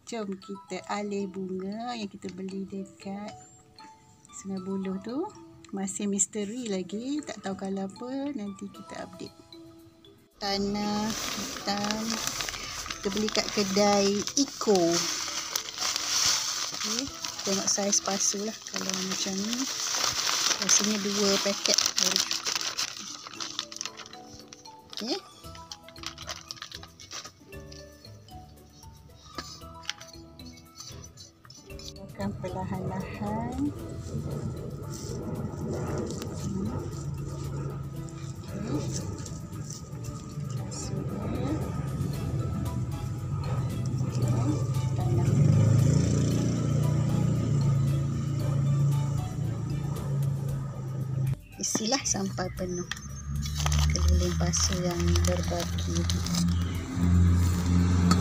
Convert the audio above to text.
Jom kita alih bunga yang kita beli dekat Sungai Buloh tu. Masih misteri lagi, tak tahu kalau apa, nanti kita update. Tanah hitam kita beli kat kedai Eco. Okay. Tengok saiz pasu lah. Kalau macam ni rasanya 2 paket baru cukup. Okay. Akan perlahan-lahan. Isilah sampai penuh keliling pasu yang berbagi.